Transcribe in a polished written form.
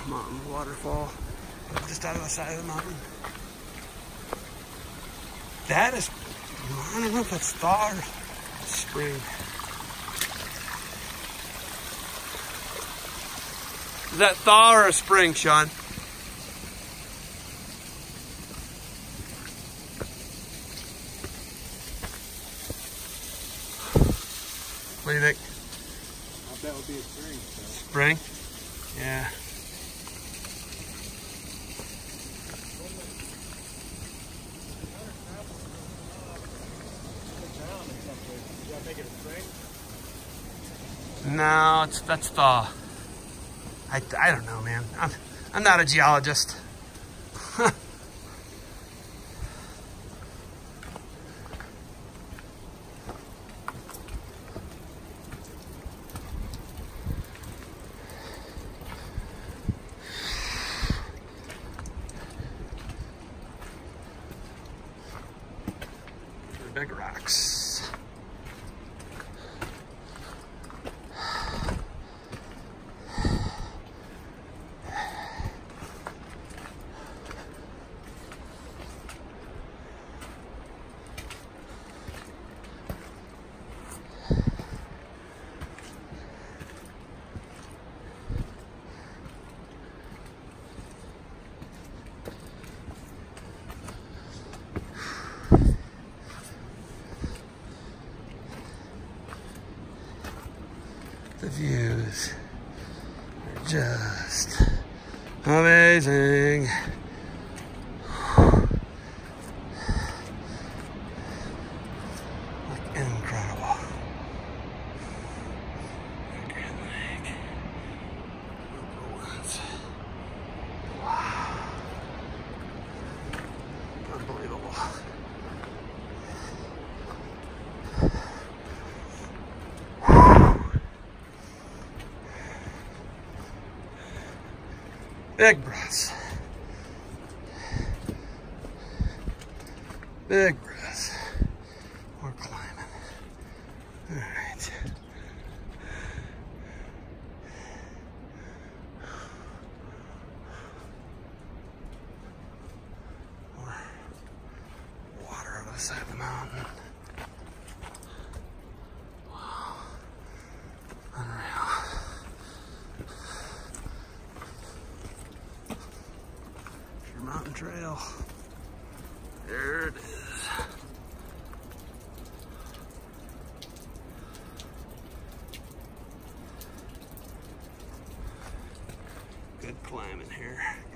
mountain waterfall just out of the side of the mountain. That is, I don't know if it's thaw or spring. Is that thaw or a spring, Sean? What do you think? I bet it would be a spring. So. Spring? Yeah. No, that's thaw. I don't know, man. I'm not a geologist. Big rocks. The views are just amazing. Incredible. Grand Lake. Wow. Unbelievable. Big breaths. Big breaths. We're climbing. All right. More water on the side of the mountain. Wow. Unreal. Mountain trail. There it is. Good climbing here.